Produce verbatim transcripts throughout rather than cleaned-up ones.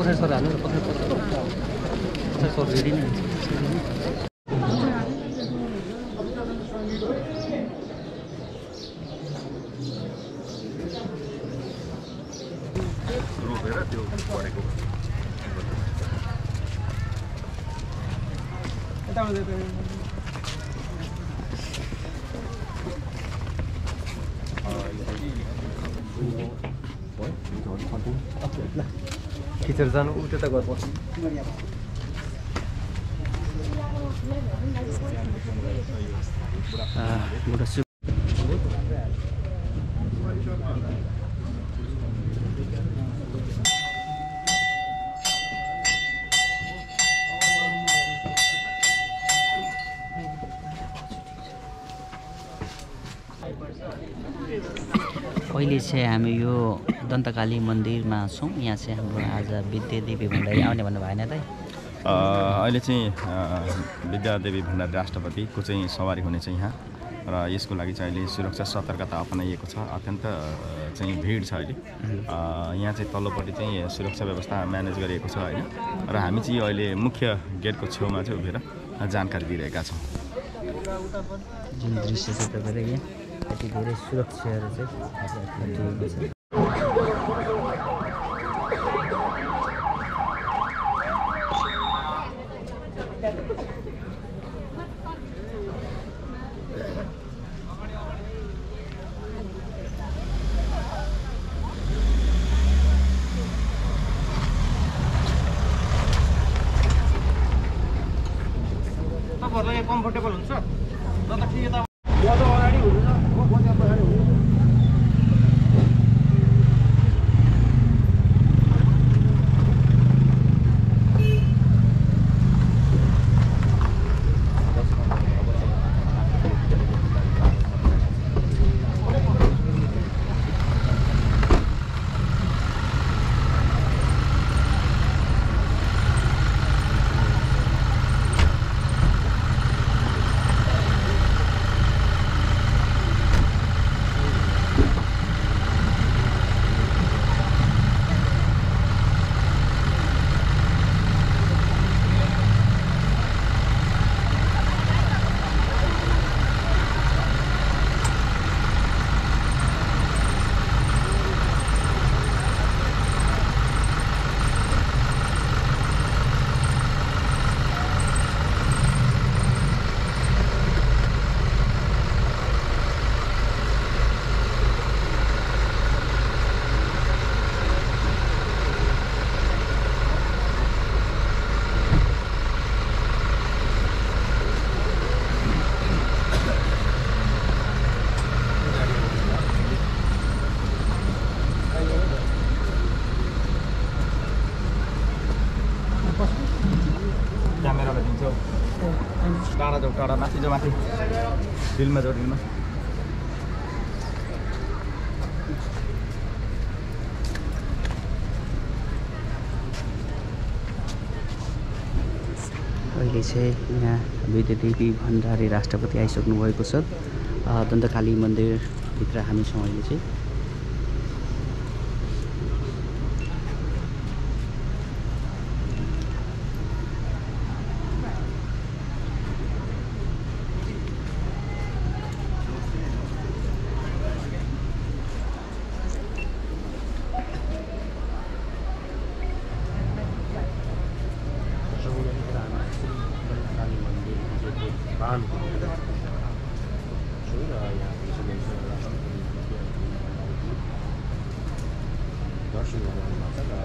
पछाडि सर हाल्नु न पछाडि पछाडि सर रेडी नै हुन्छ रोपेर त्यो परेको खिचेर जानु उल्टो त गर्नुपर्छ अहिले चाहिँ हामी यो दन्तकाली मन्दिरमा छौँ। यहाँ चाहिँ हाम्रो आज विद्यादेवी भण्डारी आउने भन्नु भएन त? अहिले चाहिँ विद्यादेवी भण्डारी राष्ट्रपतिको चाहिँ सवारी हुने चाहिँ यहाँ र यसको लागि चाहिँ अहिले सुरक्षा सतर्कता अपनाइएको छ। अत्यन्त चाहिँ भिड छ अहिले। यहाँ चाहिँ तल्लोपट्टि चाहिँ सुरक्षा व्यवस्था म्यानेज गरिएको छ होइन र हामी चाहिँ अहिले मुख्य गेटको छेउमा चाहिँ उभिएर जानकारी दिइरहेका छौँ। जुन दृश्य चाहिँ तपाईँले यहाँ यति धेरै सुरक्षाहरू चाहिँ दिएको छ। तपाईँहरूलाई कम्फर्टेबल हुन्छ ल त ठिकै त यो त अगाडि हुन्छ म खोज्दा पछाडि हुन्छ टाढा जाऊ टाढा माथि जाऊ माथि दिलमा जाऊ दिलमा अहिले चाहिँ यहाँ विद्यादेवी भण्डारी राष्ट्रपति आइसक्नु भएको छ। दन्तकाली मन्दिरभित्र हामी छौँ अहिले चाहिँ। दर्शन गर्नु मात्र र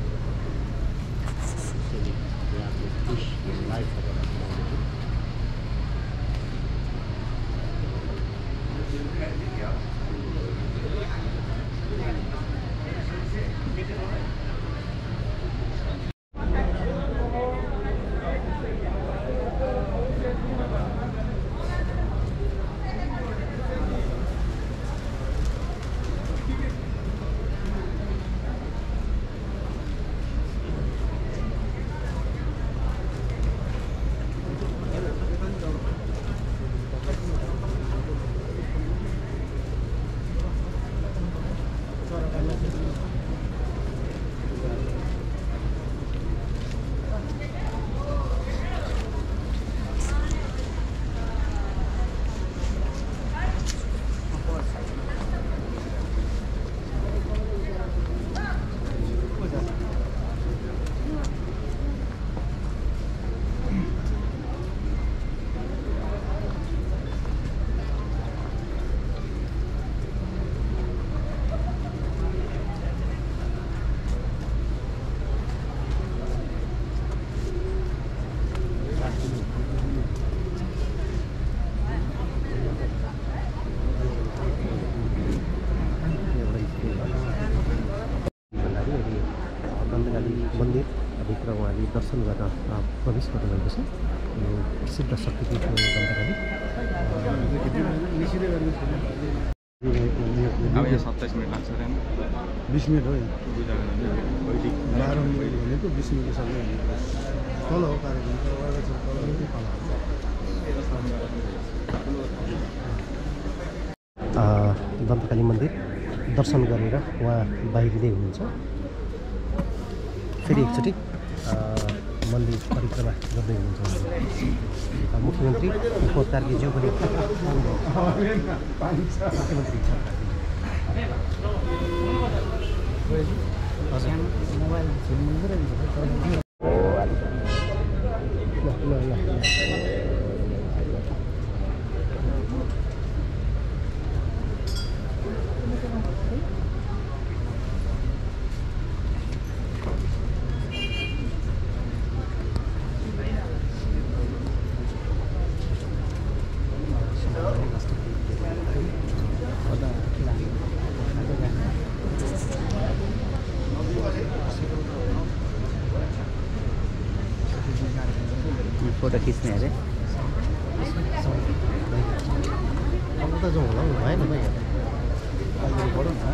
लाइभ हामी दर्शन गर्न प्रवेश गर्नुभएको छ यो प्रसिद्ध शक्तिपीठ हो दन्तकाली। अब यहाँ सत्ताइस मिनट लाग्छ अरे बिस मिनट हो बाह्र मिनट भनेको बिस मिनट सक्ने तल हो कार्यक्रम दन्तकाली मन्दिर दर्शन गरेर उहाँ बाहिरिँदै हुनुहुन्छ। फेरि एकचोटि मन्दिर परिक्रमा गर्दै हुनुहुन्छ मुख्यमन्त्री उपो कार्कीज्यू पनि मुख्यमन्त्री फोटो खिच्ने अरे अब त जाउँ होला भएन भाइ पढौँ न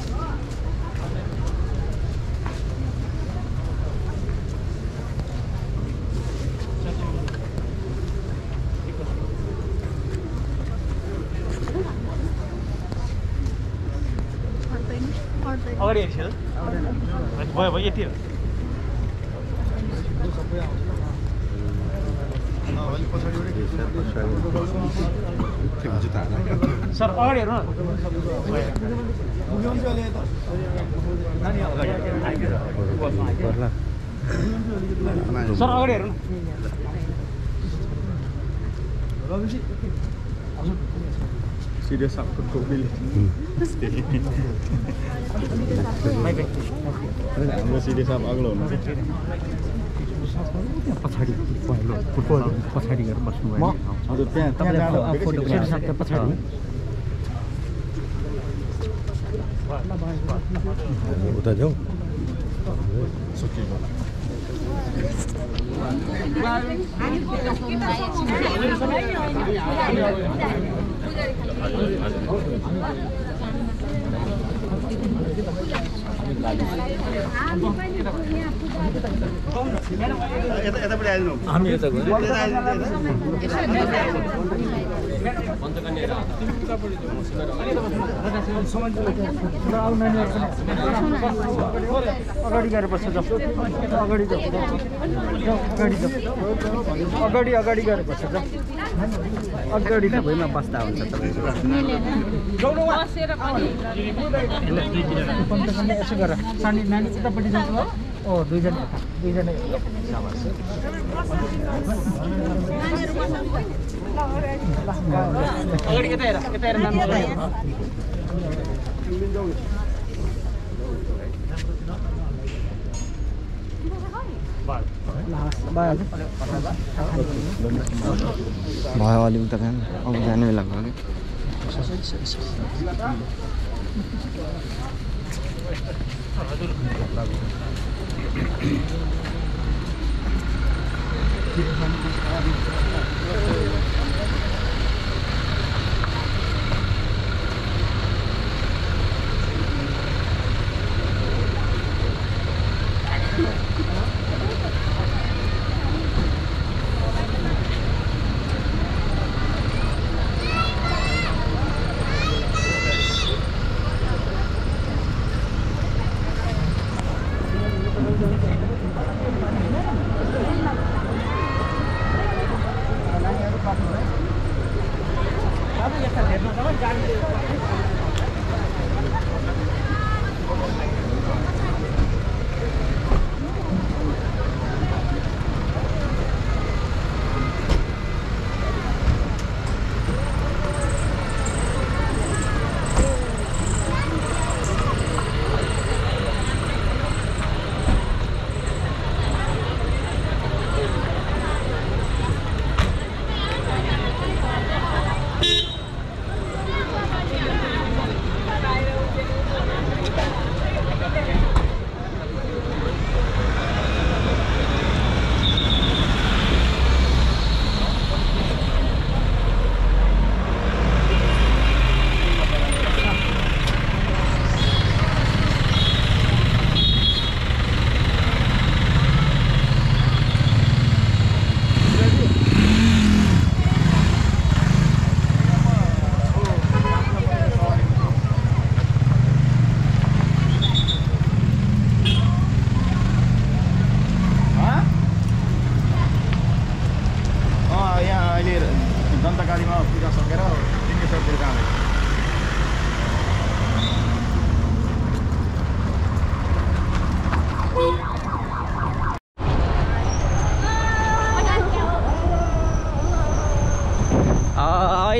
अगाडि हेर्छ भयो भयो यति हो सर अगाडि हेर्नु सर अगाडि हेर्नु सिरियस आपको टोपीले हाम्रो सिरियस आप अग्लो हुनुहुन्छ पछाडि पहिलो फुटबल पछाडि गएर बस्नु भयो हजुर त्यहाँ त्यहाँ फोटो पछाडि उता जाऊ यतापट्टि आइदिनु हामी यता गयो अगाडि गएर बस्छ जाऊ अगाडि जाऊ अगाडि जाऊ अगाडि अगाडि गएर बस्छ जाऊ अगाडि त भुइँमा बस्दा हुन्छ तपाईँ यसो गर सानी नानी यतापट्टि जान्छ ओ दुईजना दुईजना अगाडि यता हेर यता हेर नानी भयो अलिक त खान अब जाने बेला भयो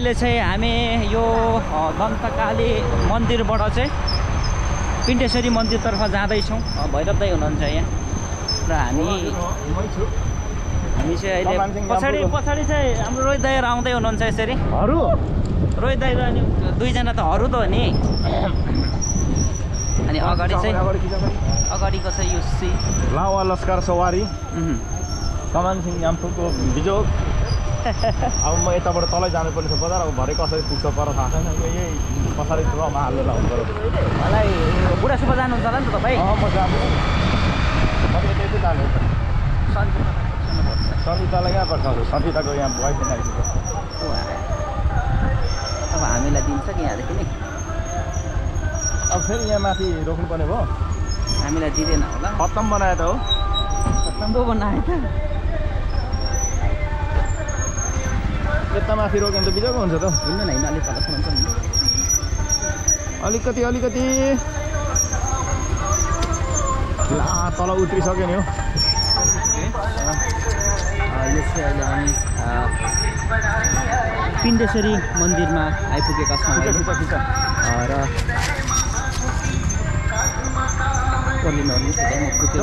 अहिले चाहिँ हामी यो दन्तकाली मन्दिरबाट चाहिँ पिण्डेश्वरी मन्दिरतर्फ जाँदैछौँ। भैरव दाइ हुनुहुन्छ यहाँ र हामी हामी चाहिँ अहिले पछाडि पछाडि चाहिँ हाम्रो रोहित दाइहरू आउँदै हुनुहुन्छ यसरी। हरू रोहित दाइ र अनि दुईजना त हरू त हो नि। अनि अगाडि चाहिँ अगाडिको चाहिँ यो सी लावा लस्कर सवारी उहुँ। कमान सिंह याम्फूको बिजोग। अब म यताबाट तलै जानुपर्ने छ बजार। अब भरे कसरी पुग्छ पर थाहा छैन। यही पछाडि ड्रमा हालेर आउनु पऱ्यो। मलाई बुढा सुब्बा जानुहुन्छ होला नि त तपाईँ? अँ म जानु म यतै यतै जानु सन्जितालाई कहाँ पर्छ? सन्जिताको यहाँ बोयफ्रेन्ड आइसक्यो। अब हामीलाई दिन्छ कि यहाँदेखि नि? अब फेरि यहाँ माथि रोक्नुपर्ने भयो। हामीलाई दिँदैन होला। खत्तम बनायो त हो। खत्तम बनायो त। यता माथि रोक्यो भने त बिजोग हुन्छ त। हिँड्नु न हिँड्नु अलिक तलसम्म हुन्छ। अलिकति अलिकति ला तल उत्रिसक्यो नि हो। यो चाहिँ अहिले हामी पिण्डेश्वरी मन्दिरमा आइपुगेका छौँ र ओर्लिनु ओर्लिनु म पुग्यो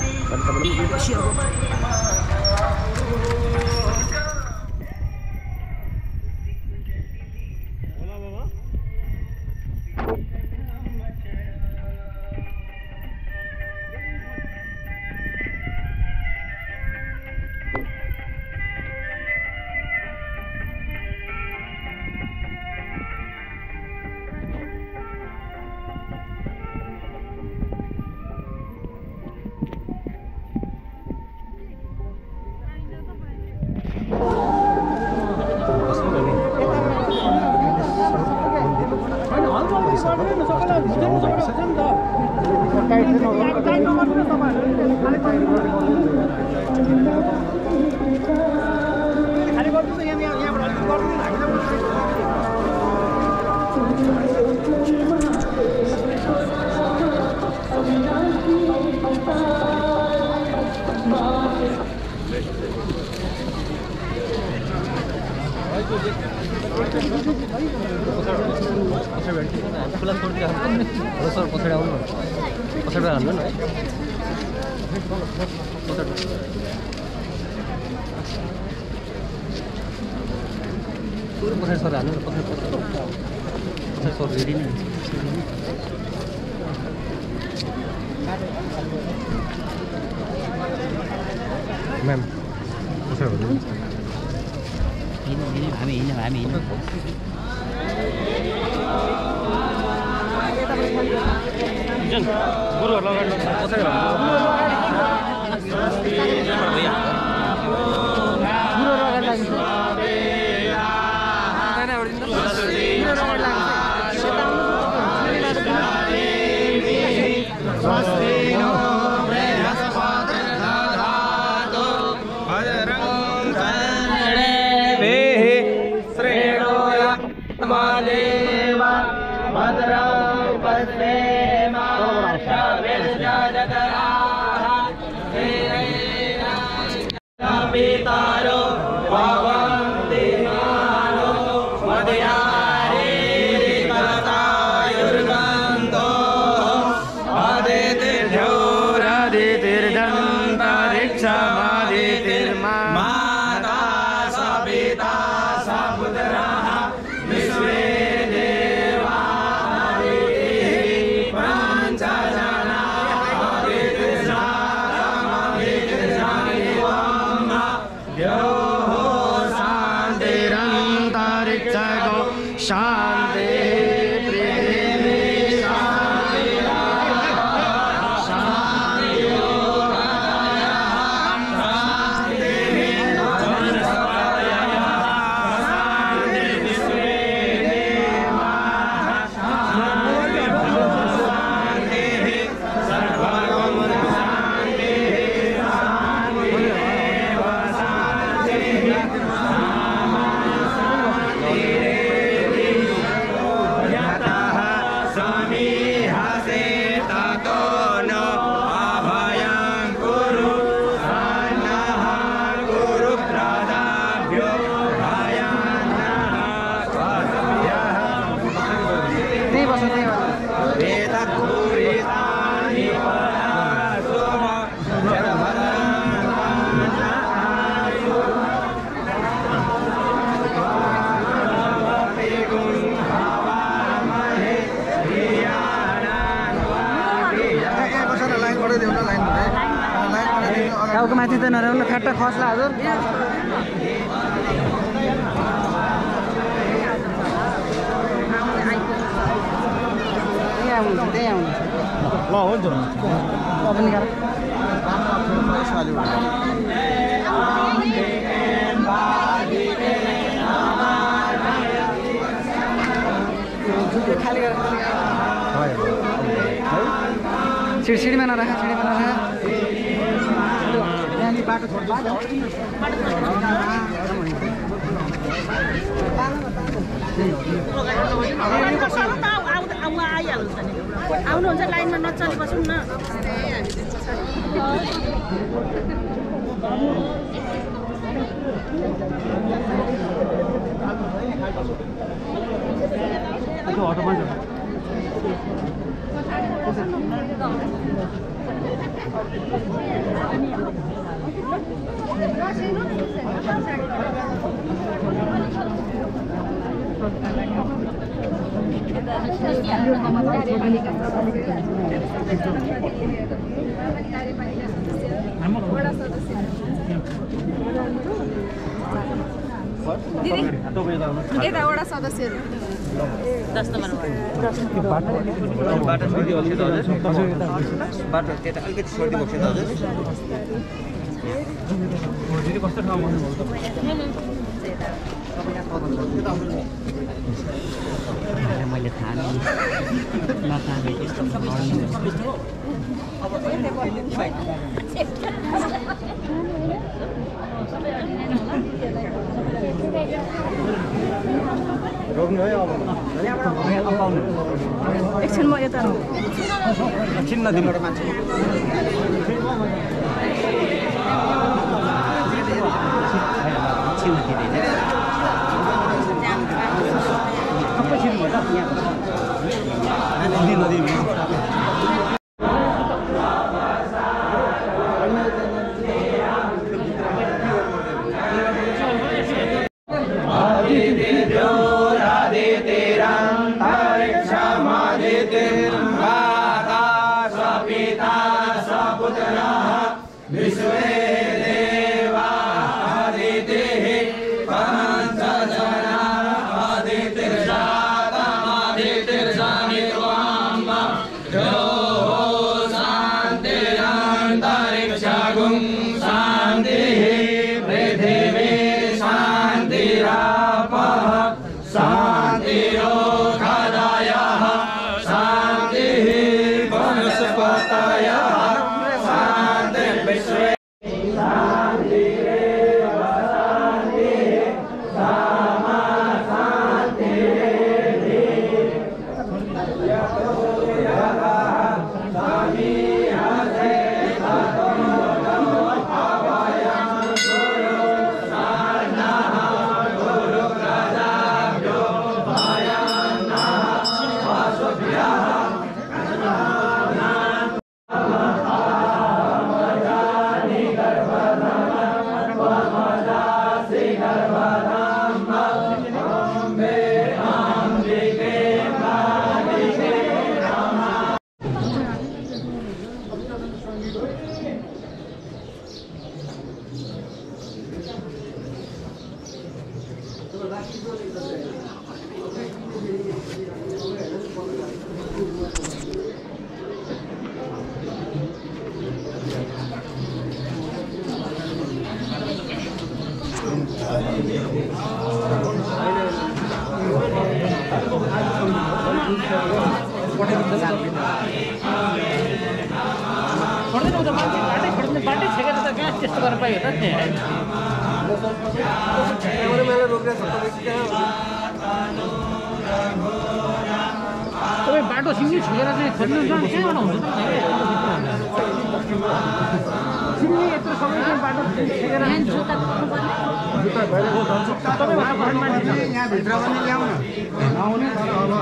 खुला छोडिदिएर हेलो सर पछाडि आउनु पछाडि हाल्नु न है पछाडि सर हाल्नु न पछाडि पछाडि सर रेडी नै म्याम पछाडि हाल्नु हामी हिँड्यौँ हामी हिँड्यौँ गुरुहरूलाई पछाडि Yeah. त्यही बस्छ त्यही टाउको माथि त नराउनु फ्याट्टा खस्ला हजुर त्यही आउनु ल हुन्छ पनि खाली सिडसिडीमा नराख सिडीमा नराख बाटो आउनुहुन्छ लाइनमा नचली बसौँ न यता वडा सदस्यहरू दस नम्बर बाटो बाटो त्यता अलिकति छोडिदिएको थियो हजुर कस्तो ठाउँ मैले थाहा रोक्नु है अब एकछिन म यता एकछिन नदिनु मान्छे तपाईँ बाटो सिङ्गी छोडेर चाहिँ खोज्नुहुन्छ कहाँबाट हुन्छ सिमी यत्रो सबैको बाटो फेरेर यहाँ जुत्ता बोक्नु पर्ने। जुत्ता भएर तपाईँ भएर मान्छे यहाँ भित्र पनि ल्याउन आउने तर अब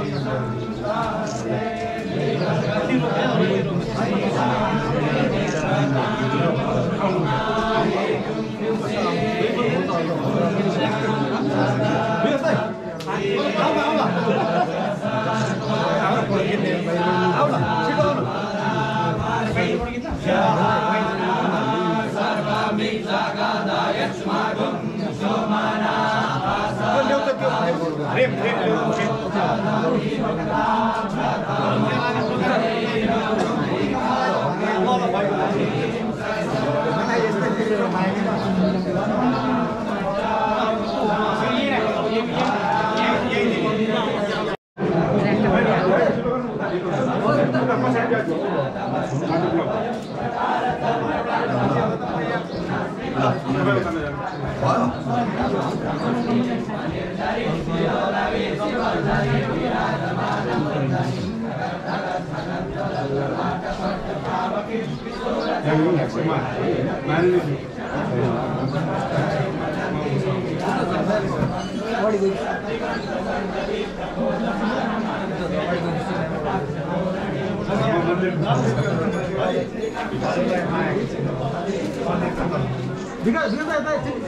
विकास विकास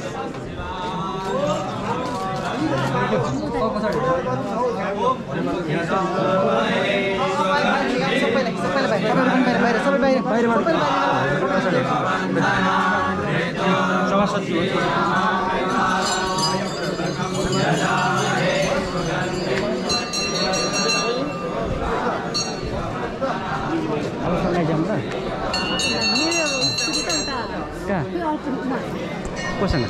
कोसँग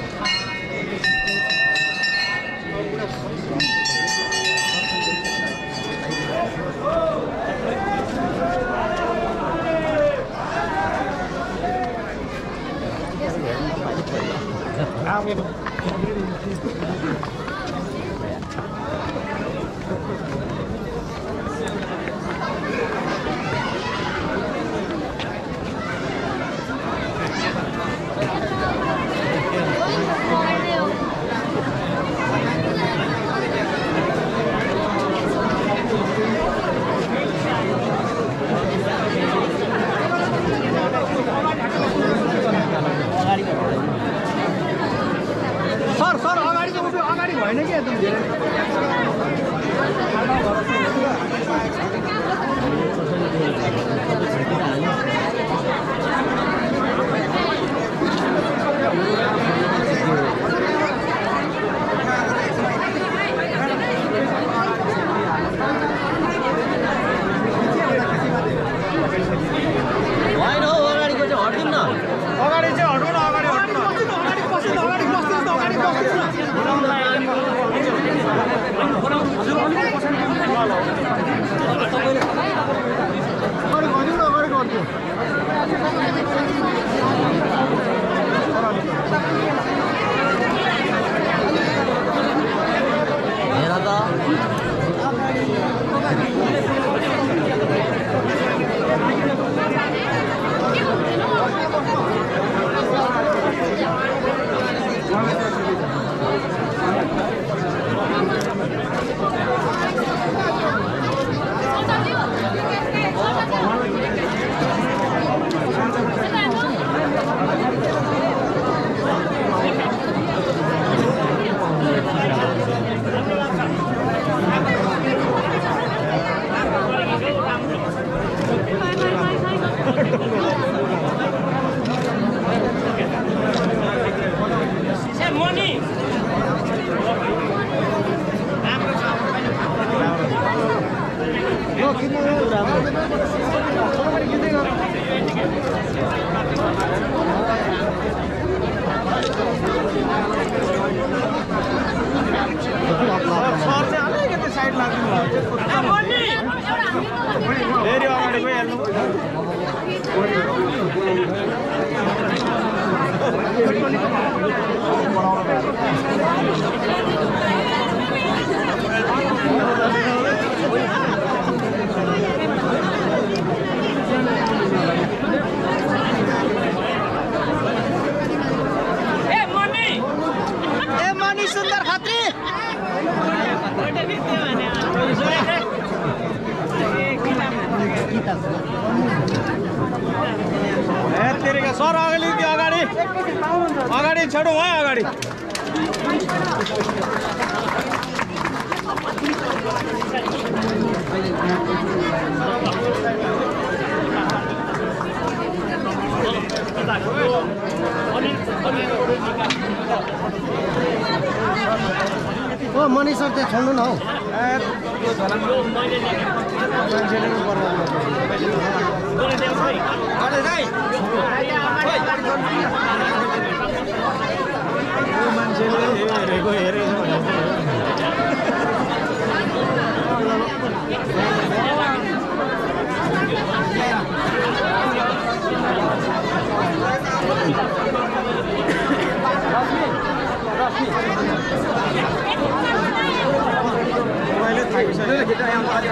सर सर अगाडि चाहिँ उभियो अगाडि भएन कि एकदम धेरै होइन हौ अगाडिको चाहिँ हट्दिन न अगाडि चाहिँ हट्नु न अगाडि हट्नु न अगाडि बस्नु न अगाडि बस्नु न अगाडि बस्नु न अगाडि गर्छु हेर त फेरि अगाडि गइहाल्नु सर अगाडि अगाडि अगाडि छोडौँ है अगाडि ओ मनी सर चाहिँ छोड्नु न हौ मान्छेले हेरेको हेरेको मैले थाकिसक्यो केटा यहाँ अलि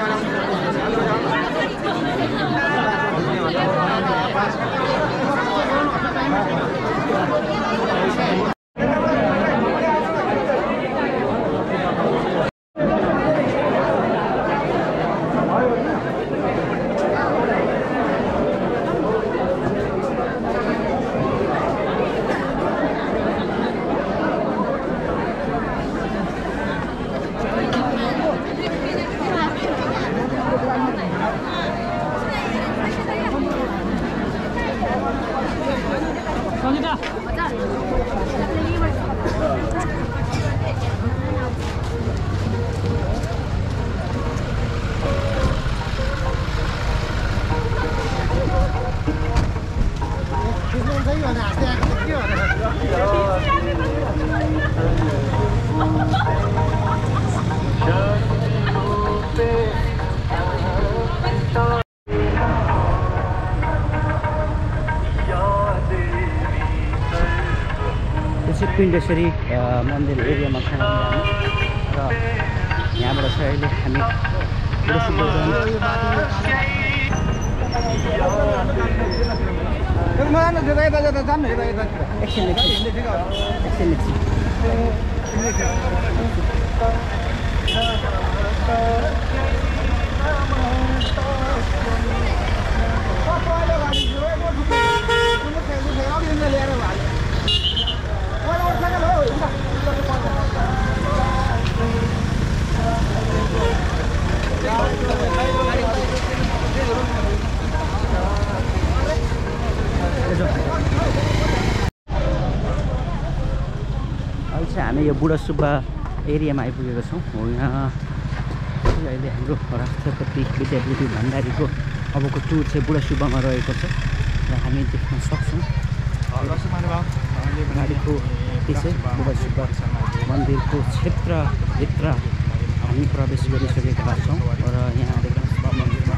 पिण्डेश्वरी मन्दिर एरियामा खाना खानु र यहाँबाट चाहिँ अहिले हामी एकछिन एकछिन अहिले चाहिँ हामी यो बुढा सुब्बा एरियामा आइपुगेको छौँ हो यहाँ अहिले हाम्रो राष्ट्रपति विद्यापीठ भण्डारीको अबको टुर चाहिँ बुढा सुब्बामा रहेको छ र हामी देख्न सक्छौँ गाडीको त्यसै बुढा सुब्बा मन्दिरको क्षेत्रभित्र हामी प्रवेश गरिसकेका छौँ र यहाँ देख्न मन्दिरमा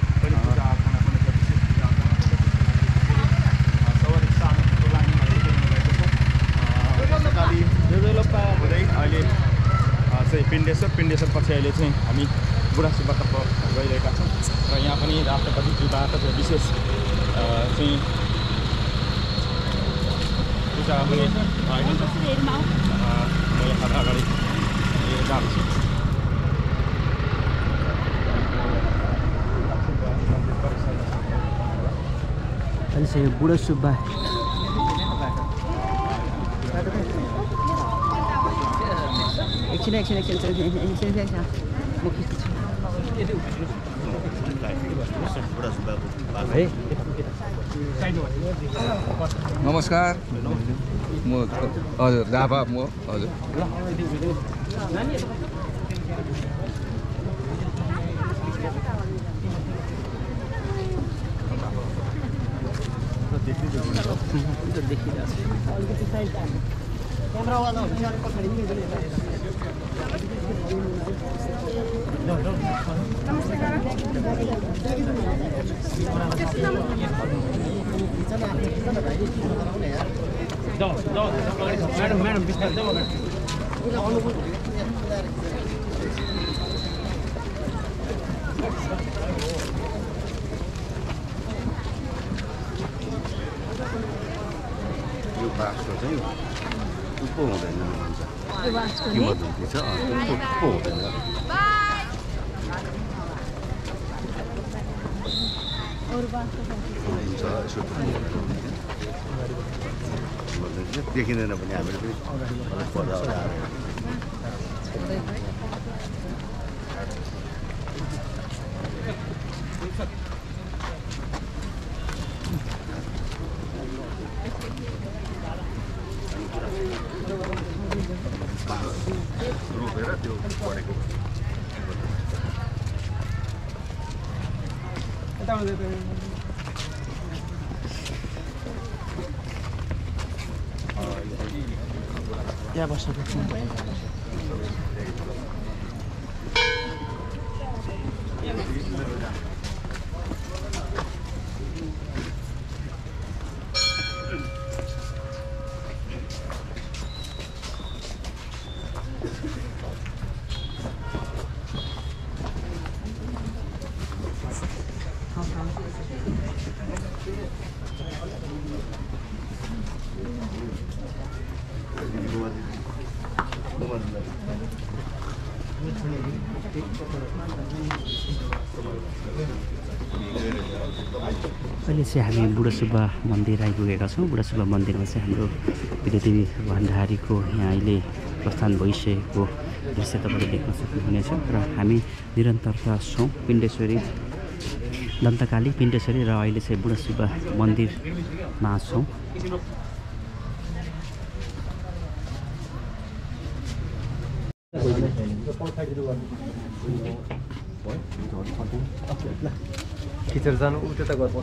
अहिले चाहिँ पिण्डेश्वर पिण्डेश्वर पछि अहिले चाहिँ हामी बुढा सुब्बातर्फ गइरहेका छौँ र यहाँ पनि राष्ट्रपतिज्यूबाट चाहिँ विशेष चाहिँ पूजा हुने अगाडि जान्छु अहिले चाहिँ यो बुढा सुब्बा एकछिन एकछिन एकछिन एकछिन एकछिन म खिच्छु है नमस्कार म हजुर लाभा म हजुर मैडम मैडम बिस्तार दो यो बाँसको चाहिँ उप्पो हुँदैन भन्छ किमत छ उप्पो हुँदैन देखिँदैन भने हामीले पनि रोपेर त्यो पढेको त्यहाँ बस्नु अहिले चाहिँ हामी बुढासुब्बा मन्दिर आइपुगेका छौँ। बुढासुब्बा मन्दिरमा चाहिँ हाम्रो विद्यादेवी भण्डारीको यहाँ अहिले प्रस्थान भइसकेको दृश्य तपाईँले देख्न सक्नुहुनेछ। र हामी निरन्तरता छौँ पिण्डेश्वरी दन्तकाली पिण्डेश्वरी र अहिले चाहिँ बुढासुब्बा मन्दिरमा छौँ। खिचेर जानु उठे त गर्छ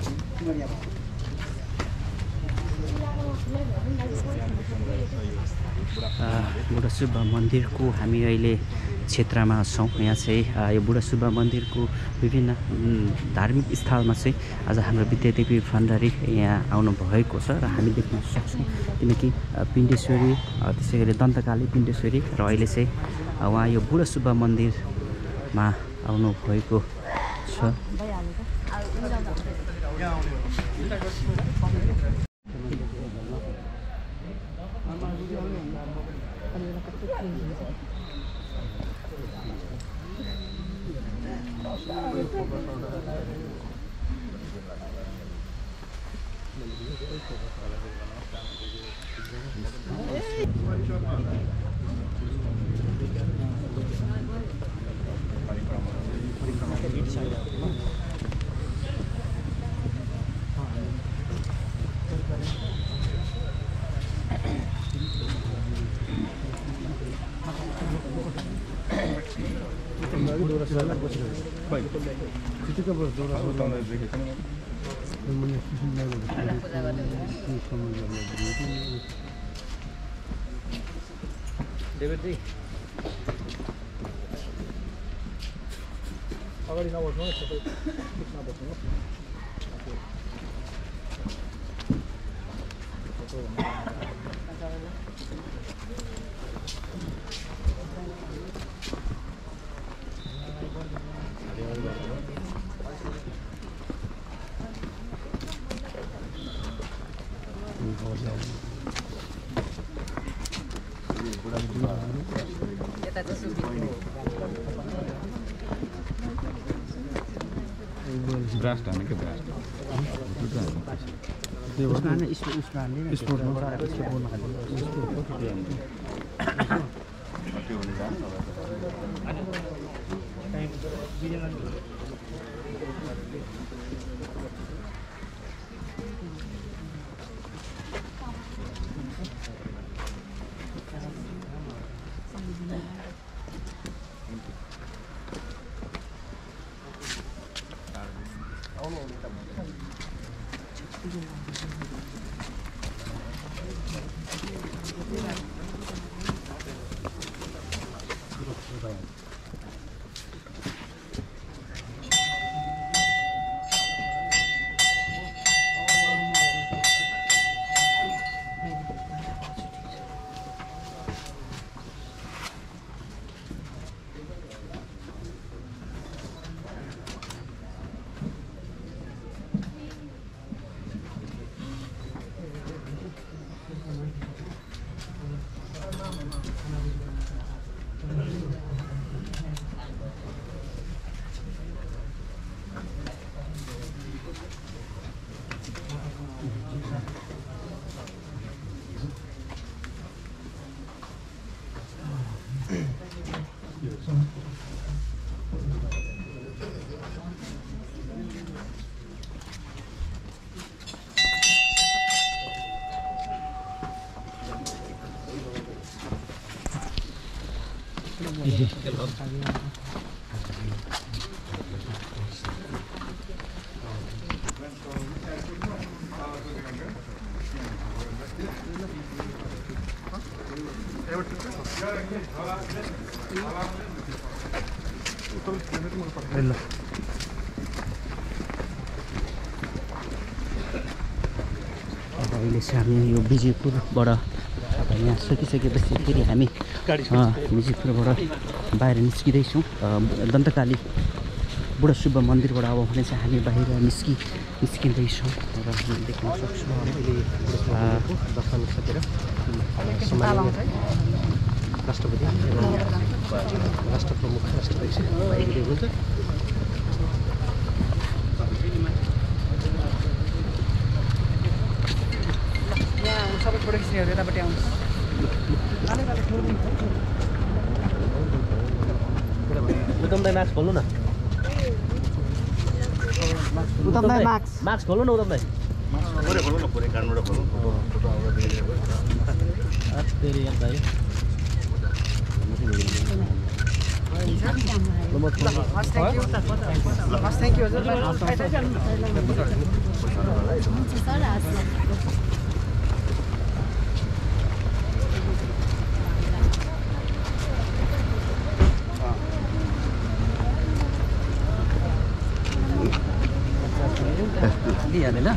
बुढासुब्बा मन्दिरको हामी अहिले क्षेत्रमा छौँ। यहाँ चाहिँ यो बुढासुब्बा मन्दिरको विभिन्न धार्मिक स्थलमा चाहिँ आज हाम्रो विद्यादेवी भण्डारी यहाँ आउनु भएको छ र हामी देख्न सक्छौँ। किनकि पिण्डेश्वरी त्यसै गरी दन्तकाली पिण्डेश्वरी र अहिले चाहिँ उहाँ यो बुढासुब्बा मन्दिरमा आउनु भएको छ। अगाडि नबस्नु सबै नबस्नु ब्रास्ट हाने के ब्रास्ट उसमा हाल्ने उसमा हाल्ने स्पोर्टमा अहिले चाहिँ हामी यो विजयपुरबाट अब यहाँ सकिसकेपछि फेरि हामी विजयपुरबाट बाहिर निस्किँदैछौँ दन्तकाली बुढा सुब्बा मन्दिरबाट अब भने चाहिँ हामी बाहिर निस्कि निस्किँदैछौँ र हामी देख्न सक्छौँ दर्शन सकेर राष्ट्रपति राष्ट्र प्रमुख राष्ट्राध्यक्ष बाहिर हुनुहुन्छ सबै प्रोडक्सहरू यतापट्टि आउँछ उतम दाई मास्क खोल्नु न उतम दाई मास्क मास्क खोल्नु न उतम दाई पुरै खोल्नु न पुरै कानबाट खोल्नु फोटो आउँदा तेरी यार दाई थ्याङ्क यू हजुर लिइहाल्यो ल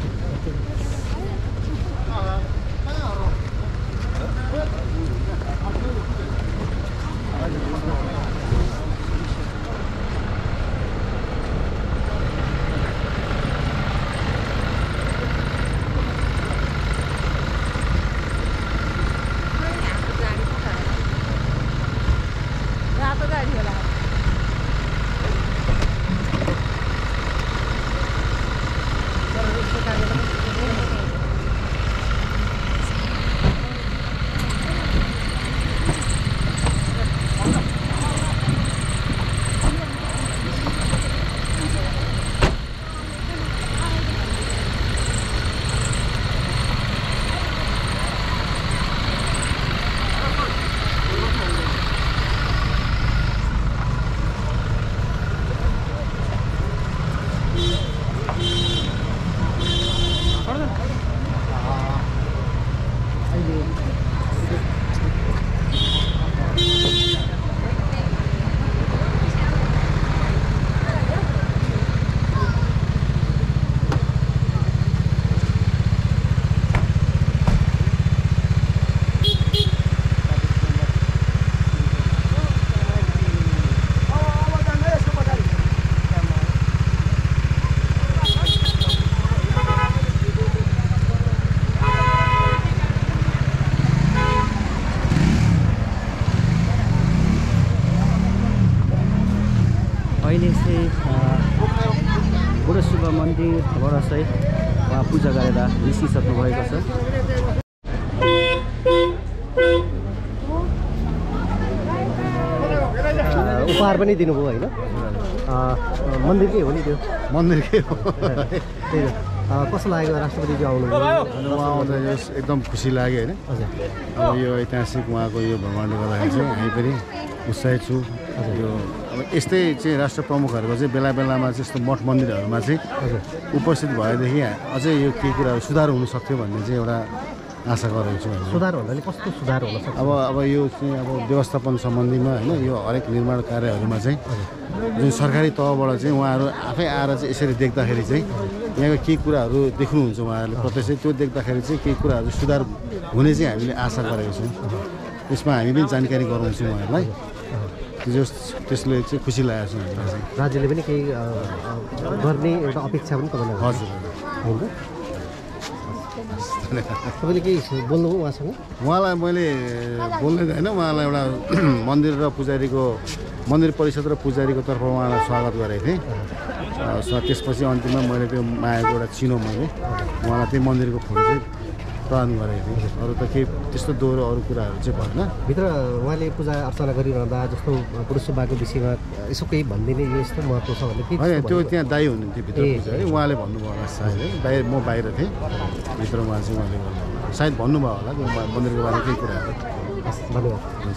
रातो गाडी होला अहिले चाहिँ बुढा सुब्बा मन्दिरबाट चाहिँ उहाँ पूजा गरेर निस्किसक्नु भएको छ उपहार पनि दिनुभयो होइन मन्दिरकै हो नि त्यो मन्दिरकै हो त्यही हो कस्तो लाग्यो राष्ट्रपतिजी आउनु उहाँ आउँदा यो एकदम खुसी लाग्यो होइन अब यो ऐतिहासिक उहाँको यो भ्रमणले गर्दाखेरि चाहिँ हामी पनि उत्साहित छु यो अब यस्तै चाहिँ राष्ट्र प्रमुखहरूको चाहिँ बेला बेलामा चाहिँ यस्तो मठ मन्दिरहरूमा चाहिँ उपस्थित भएदेखि अझै यो केही कुराहरू सुधार हुनसक्थ्यो भन्ने चाहिँ एउटा आशा गरेको छु सुधार भन्नाले कस्तो सुधार हुन सक्छ अब अब यो चाहिँ अब व्यवस्थापन सम्बन्धीमा होइन यो हरेक निर्माण कार्यहरूमा चाहिँ जुन सरकारी तहबाट चाहिँ उहाँहरू आफै आएर चाहिँ यसरी देख्दाखेरि चाहिँ यहाँको केही कुराहरू देख्नुहुन्छ उहाँहरूले प्रत्यक्ष त्यो देख्दाखेरि चाहिँ केही कुराहरू सुधार हुने चाहिँ हामीले आशा गरेको छौँ त्यसमा हामी पनि जानकारी गराउँछौँ उहाँहरूलाई त्यो त्यसले चाहिँ खुसी लागेको छ हामीलाई चाहिँ राज्यले पनि केही गर्ने एउटा अपेक्षा पनि तपाईँलाई हजुर होइन तपाईँले केही बोल्नुभयो उहाँसँग उहाँलाई मैले बोल्ने होइन उहाँलाई एउटा मन्दिर र पुजारीको मन्दिर परिषद र पुजारीको तर्फबाट उहाँलाई स्वागत गरेको थिएँ त्यसपछि अन्तिममा मैले त्यो मायाको एउटा चिनो मैले उहाँलाई त्यही मन्दिरको फोटो चाहिँ प्रदान गरेको थिएँ अरू त केही त्यस्तो दोहोरो अरू कुराहरू चाहिँ भएन भित्र उहाँले पूजा अर्चना गरिरहँदा जस्तो बुढा सुब्बाको विषयमा यसो केही भनिदिने यो यस्तो महत्त्व छ भने होइन त्यो त्यहाँ दाई हुनुहुन्थ्यो भित्र पुजारी उहाँले भन्नुभयो होला सायद है बाहिर म बाहिर थिएँ भित्र उहाँ चाहिँ उहाँले भन्नुभयो सायद भन्नुभयो होला त्यो मन्दिरको बारेमा केही कुराहरू धन्यवाद हुन्छ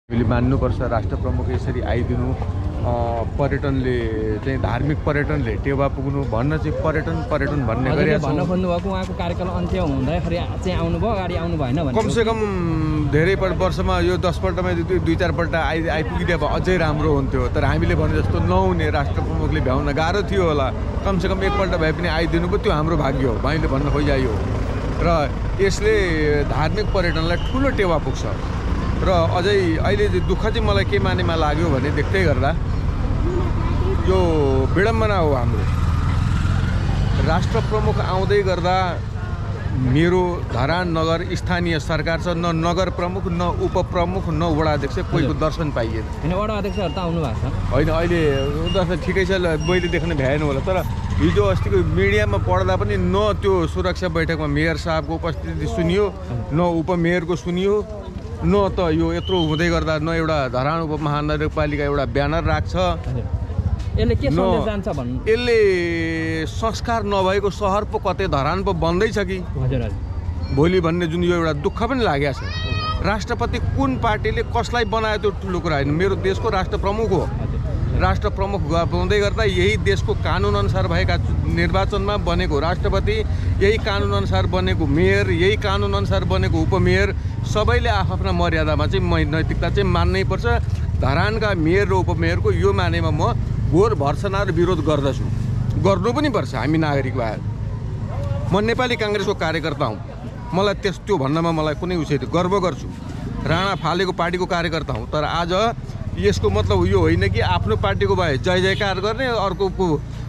हामीले मान्नुपर्छ राष्ट्र प्रमुख यसरी आइदिनु पर्यटनले चाहिँ धार्मिक पर्यटनले टेवा पुग्नु भन्न चाहिँ पर्यटन पर्यटन भन्ने गरेर भन्न खोज्नुभएको उहाँको कार्यकाल अन्त्य हुँदाखेरि चाहिँ आउनुभयो अगाडि आउनु भएन भने कमसेकम धेरै वर्षमा यो दसपल्टमा दुई चारपल्ट आइ आइपुगिदिए भए अझै राम्रो हुन्थ्यो तर हामीले भने जस्तो नहुने राष्ट्र प्रमुखले भ्याउन गाह्रो थियो होला कमसेकम एकपल्ट भए पनि आइदिनु पो त्यो हाम्रो भाग्य हो मैले भन्न खोजिआयो र यसले धार्मिक पर्यटनलाई ठुलो टेवा पुग्छ र अझै अहिले दुःख चाहिँ मलाई के मानेमा लाग्यो भने देख्दै गर्दा यो विडम्बना हो हाम्रो राष्ट्र प्रमुख आउँदै गर्दा मेरो धरान नगर स्थानीय सरकार छ न नगर प्रमुख न उपप्रमुख न वडा अध्यक्ष कोहीको दर्शन पाइएन होइन वडा अध्यक्षहरू त आउनु भएको छ होइन अहिले दर्शन ठिकै छ मैले देख्न भ्याएन होला तर हिजो अस्तिको मिडियामा पढ्दा पनि न त्यो सुरक्षा बैठकमा मेयर साहबको उपस्थिति सुनियो न उपमेयरको सुनियो न त यो यत्रो हुँदै गर्दा न एउटा धरान उपमहानगरपालिका एउटा ब्यानर राख्छ यसले के सन्देश जान्छ भन्नु यसले संस्कार नभएको सहर पो कतै धरान पो बन्दैछ कि हजुर हजुर भोलि भन्ने जुन यो एउटा दुःख पनि लागेको छ राष्ट्रपति कुन पार्टीले कसलाई बनायो त्यो ठुलो कुरा होइन मेरो देशको राष्ट्र प्रमुख हो राष्ट्र प्रमुख हुँदै गर्दा यही देशको कानुन अनुसार भएका निर्वाचनमा बनेको राष्ट्रपति यही कानुन अनुसार बनेको मेयर यही कानुन अनुसार बनेको उपमेयर सबैले आफ्ना मर्यादामा चाहिँ नैतिकता चाहिँ मान्नै पर्छ धरानका मेयर र उपमेयरको यो मानेमा म घोर भर्सना र विरोध गर्दछु गर्नु पनि पर्छ हामी नागरिक भए म नेपाली काङ्ग्रेसको कार्यकर्ता हुँ मलाई त्यस त्यो भन्नमा मलाई कुनै उसै गर्व गर्छु राणा फालेको पार्टीको कार्यकर्ता हुँ तर आज यसको मतलब यो होइन कि आफ्नो पार्टीको भए जय जयकार गर्ने अर्को